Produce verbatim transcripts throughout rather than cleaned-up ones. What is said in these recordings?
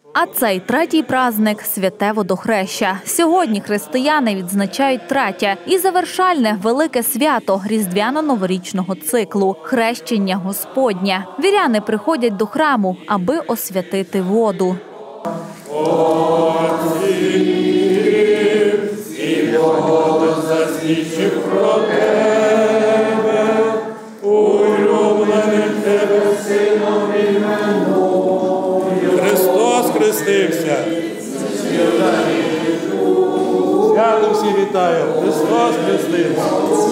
А цей третій праздник – Святе Водохреща. Сьогодні християни відзначають третє і завершальне велике свято різдвяно-новорічного циклу – Хрещення Господнє. Віряни приходять до храму, аби освятити воду. Христос хрестився. Свято всі вітаю. Христос хрестився.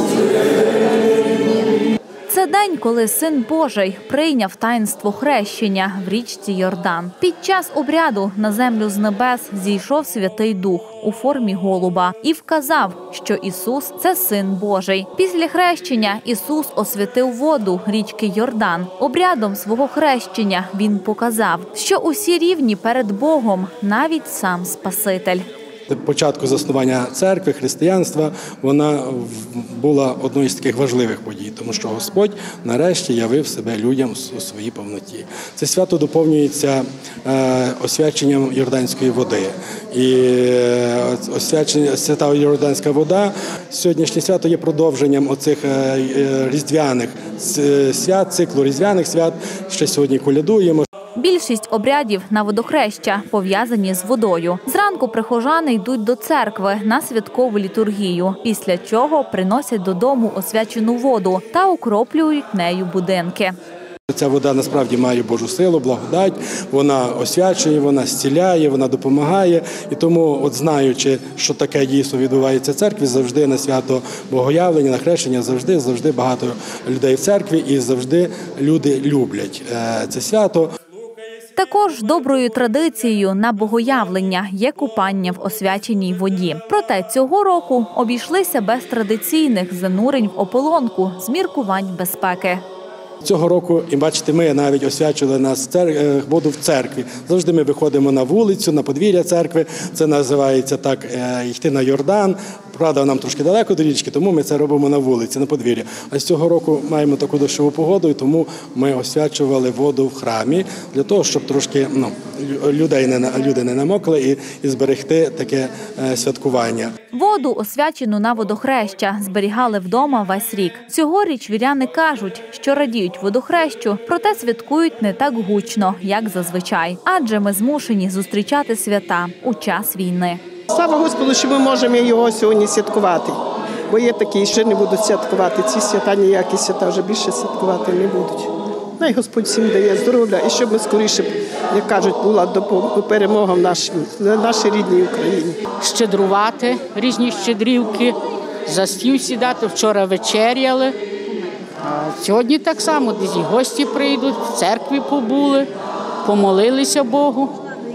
Це день, коли Син Божий прийняв таїнство хрещення в річці Йордан. Під час обряду на землю з небес зійшов Святий Дух у формі голуба і вказав, що Ісус – це Син Божий. Після хрещення Ісус освятив воду річки Йордан. Обрядом свого хрещення Він показав, що усі рівні перед Богом, навіть сам Спаситель. Початку заснування церкви, християнства, вона була одною з таких важливих подій, тому що Господь нарешті явив себе людям у своїй повноті. Це свято доповнюється освяченням Йорданської води. І освячення, свята Йорданська вода, сьогоднішнє свято є продовженням оцих різдвяних свят, циклу різдвяних свят, ще сьогодні колядуємо. Більшість обрядів на водохреща пов'язані з водою. Зранку прихожани йдуть до церкви на святкову літургію, після чого приносять додому освячену воду та окроплюють нею будинки. Ця вода насправді має Божу силу, благодать, вона освячує, вона зціляє, вона допомагає. І тому, от знаючи, що таке дійсно відбувається в церкві, завжди на свято Богоявлення, на хрещення, завжди, завжди багато людей в церкві і завжди люди люблять це свято. Також доброю традицією на Богоявлення є купання в освяченій воді. Проте цього року обійшлися без традиційних занурень в ополонку з міркувань безпеки. Цього року, і бачите, ми навіть освячили нас воду в церкві. Завжди ми виходимо на вулицю, на подвір'я церкви. Це називається так йти на Йордан. Правда, нам трошки далеко до річки, тому ми це робимо на вулиці, на подвір'я. А з цього року маємо таку дощову погоду, і тому ми освячували воду в храмі, для того, щоб трошки ну, людей не, люди не намокли і, і зберегти таке е, святкування. Воду, освячену на водохреща, зберігали вдома весь рік. Цьогоріч віряни кажуть, що радіють водохрещу, проте святкують не так гучно, як зазвичай. Адже ми змушені зустрічати свята у час війни. Слава Господу, що ми можемо його сьогодні святкувати. Бо є такі, що не будуть святкувати. Ці свята, ніякі свята вже більше святкувати не будуть. Най Господь всім дає здоров'я, і щоб ми скоріше, як кажуть, була перемога в нашій, в нашій рідній Україні. Щедрувати, різні щедрівки, за стіл сідати, вчора вечеряли. А сьогодні так само, десь і гості прийдуть, в церкві побули, помолилися Богу.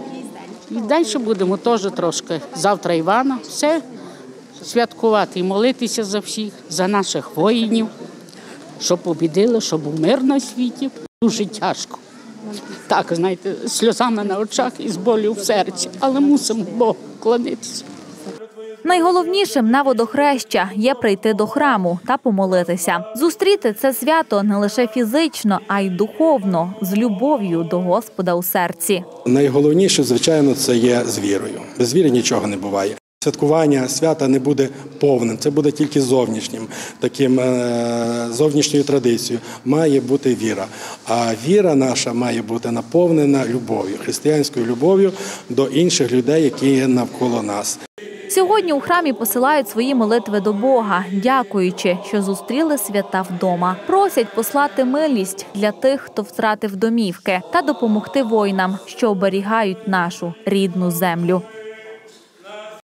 І далі будемо теж трошки, завтра Івана, все святкувати і молитися за всіх, за наших воїнів, щоб побідили, щоб був мир на світі. Дуже тяжко. Так, знаєте, з сльозами на очах і з болю в серці, але мусимо Богу клонитися. Найголовнішим на водохреща є прийти до храму та помолитися. Зустріти це свято не лише фізично, а й духовно, з любов'ю до Господа у серці. Найголовніше, звичайно, це є з вірою. Без віри нічого не буває. Святкування свята не буде повним, це буде тільки зовнішнім, таким зовнішньою традицією. Має бути віра. А віра наша має бути наповнена любов'ю, християнською любов'ю до інших людей, які є навколо нас. Сьогодні у храмі посилають свої молитви до Бога, дякуючи, що зустріли свята вдома. Просять послати милість для тих, хто втратив домівки, та допомогти воїнам, що оберігають нашу рідну землю.